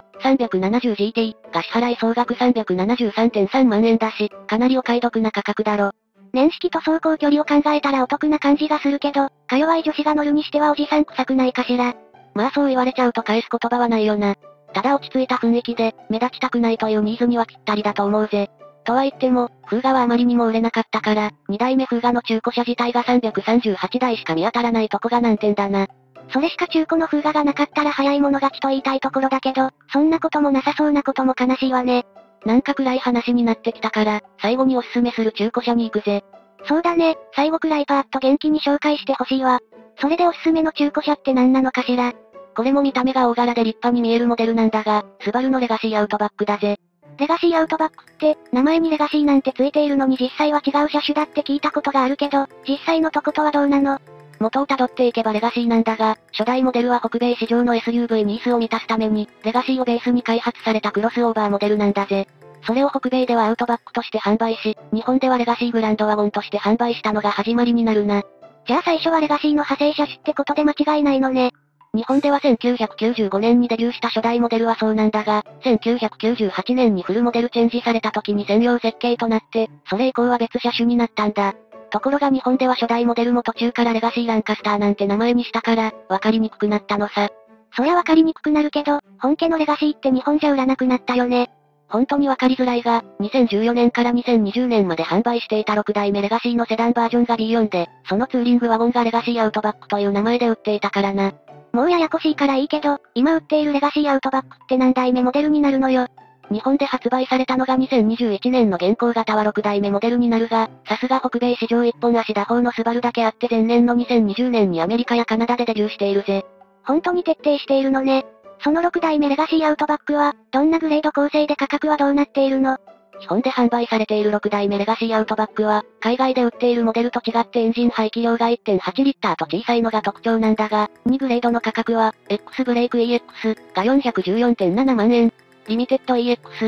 Speaker 1: 370GT が支払い総額 373.3 万円だし、かなりお買い得な価格だろ。
Speaker 2: 年式と走行距離を考えたらお得な感じがするけど、か弱い女子が乗るにしてはおじさん臭くないかしら。
Speaker 1: まあそう言われちゃうと返す言葉はないよな。ただ落ち着いた雰囲気で、目立ちたくないというニーズにはぴったりだと思うぜ。とは言っても、フーガはあまりにも売れなかったから、2代目フーガの中古車自体が338台しか見当たらないとこが難点だな。
Speaker 2: それしか中古のフーガがなかったら早い者勝ちと言いたいところだけど、そんなこともなさそうなことも悲しいわね。
Speaker 1: なんか暗い話になってきたから、最後におすすめする中古車に行くぜ。
Speaker 2: そうだね、最後くらいパーッと元気に紹介してほしいわ。それでおすすめの中古車って何なのかしら。
Speaker 1: これも見た目が大柄で立派に見えるモデルなんだが、スバルのレガシーアウトバックだぜ。
Speaker 2: レガシーアウトバックって、名前にレガシーなんてついているのに実際は違う車種だって聞いたことがあるけど、実際のとことはどうなの？
Speaker 1: 元をたどっていけばレガシーなんだが、初代モデルは北米市場の SUV ニーズを満たすために、レガシーをベースに開発されたクロスオーバーモデルなんだぜ。それを北米ではアウトバックとして販売し、日本ではレガシーグランドワゴンとして販売したのが始まりになるな。
Speaker 2: じゃあ最初はレガシーの派生車種ってことで間違いないのね。
Speaker 1: 日本では1995年にデビューした初代モデルはそうなんだが、1998年にフルモデルチェンジされた時に専用設計となって、それ以降は別車種になったんだ。ところが日本では初代モデルも途中からレガシーランカスターなんて名前にしたから、わかりにくくなったのさ。
Speaker 2: そりゃわかりにくくなるけど、本家のレガシーって日本じゃ売らなくなったよね。
Speaker 1: 本当にわかりづらいが、2014年から2020年まで販売していた6代目レガシーのセダンバージョンが B4 で、そのツーリングワゴンがレガシーアウトバックという名前で売っていたからな。
Speaker 2: もうややこしいからいいけど、今売っているレガシーアウトバックって何代目モデルになるのよ。
Speaker 1: 日本で発売されたのが2021年の現行型は6代目モデルになるが、さすが北米市場一本足打法のスバルだけあって前年の2020年にアメリカやカナダでデビューしているぜ。
Speaker 2: 本当に徹底しているのね。その6代目レガシーアウトバックは、どんなグレード構成で価格はどうなっているの？
Speaker 1: 日本で販売されている6代目レガシーアウトバックは、海外で売っているモデルと違ってエンジン排気量が 1.8 リッターと小さいのが特徴なんだが、2グレードの価格は、X ブレイク EX が 414.7 万円、リミテッド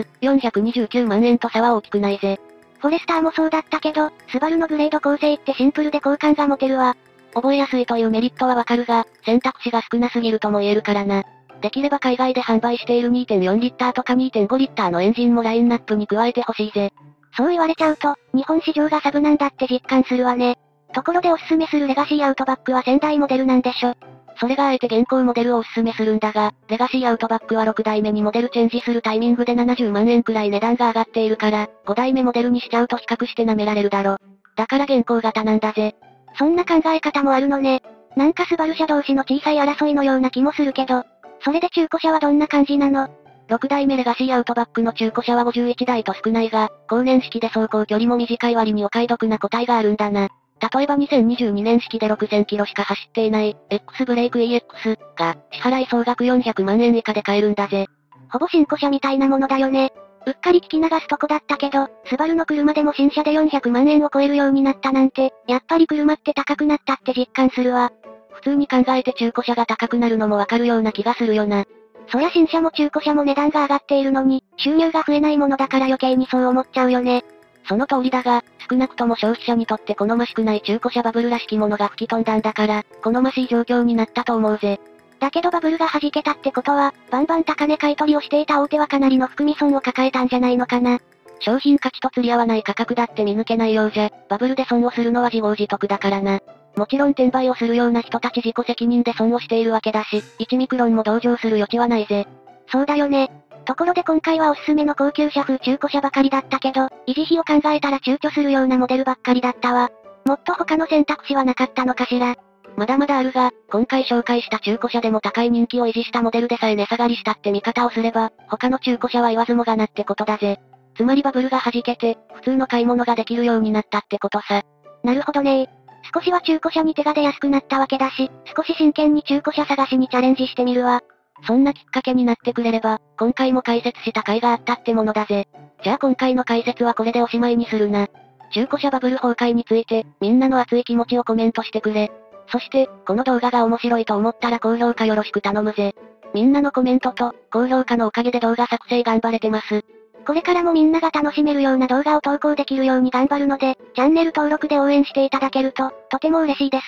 Speaker 1: EX429 万円と差は大きくないぜ。
Speaker 2: フォレスターもそうだったけど、スバルのグレード構成ってシンプルで好感が持てるわ。
Speaker 1: 覚えやすいというメリットはわかるが、選択肢が少なすぎるとも言えるからな。できれば海外で販売している 2.4 リッターとか 2.5 リッターのエンジンもラインナップに加えてほしいぜ。
Speaker 2: そう言われちゃうと、日本市場がサブなんだって実感するわね。ところでおすすめするレガシーアウトバックは先代モデルなんでしょ？
Speaker 1: それがあえて現行モデルをおすすめするんだが、レガシーアウトバックは6代目にモデルチェンジするタイミングで70万円くらい値段が上がっているから、5代目モデルにしちゃうと比較して舐められるだろ。だから現行型なんだぜ。
Speaker 2: そんな考え方もあるのね。なんかスバル車同士の小さい争いのような気もするけど、それで中古車はどんな感じなの
Speaker 1: ？6代目レガシーアウトバックの中古車は51台と少ないが、後年式で走行距離も短い割にお買い得な個体があるんだな。例えば2022年式で6000キロしか走っていない、X ブレイク EX が、支払い総額400万円以下で買えるんだぜ。
Speaker 2: ほぼ新古車みたいなものだよね。うっかり聞き流すとこだったけど、スバルの車でも新車で400万円を超えるようになったなんて、やっぱり車って高くなったって実感するわ。
Speaker 1: 普通に考えて中古車が高くなるのもわかるような気がするよな。
Speaker 2: そりゃ新車も中古車も値段が上がっているのに、収入が増えないものだから余計にそう思っちゃうよね。
Speaker 1: その通りだが、少なくとも消費者にとって好ましくない中古車バブルらしきものが吹き飛んだんだから、好ましい状況になったと思うぜ。
Speaker 2: だけどバブルが弾けたってことは、バンバン高値買い取りをしていた大手はかなりの含み損を抱えたんじゃないのかな。
Speaker 1: 商品価値と釣り合わない価格だって見抜けないようじゃ、バブルで損をするのは自業自得だからな。もちろん転売をするような人たち自己責任で損をしているわけだし、1ミクロンも同情する余地はないぜ。
Speaker 2: そうだよね。ところで今回はおすすめの高級車風中古車ばかりだったけど、維持費を考えたら躊躇するようなモデルばっかりだったわ。もっと他の選択肢はなかったのかしら。
Speaker 1: まだまだあるが、今回紹介した中古車でも高い人気を維持したモデルでさえ値下がりしたって見方をすれば、他の中古車は言わずもがなってことだぜ。つまりバブルが弾けて、普通の買い物ができるようになったってことさ。
Speaker 2: なるほどね。少しは中古車に手が出やすくなったわけだし、少し真剣に中古車探しにチャレンジしてみるわ。
Speaker 1: そんなきっかけになってくれれば、今回も解説した甲斐があったってものだぜ。じゃあ今回の解説はこれでおしまいにするな。中古車バブル崩壊について、みんなの熱い気持ちをコメントしてくれ。そして、この動画が面白いと思ったら高評価よろしく頼むぜ。みんなのコメントと、高評価のおかげで動画作成頑張れてます。
Speaker 2: これからもみんなが楽しめるような動画を投稿できるように頑張るので、チャンネル登録で応援していただけると、とても嬉しいです。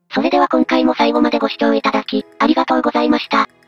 Speaker 1: それでは今回も最後までご視聴いただき、ありがとうございました。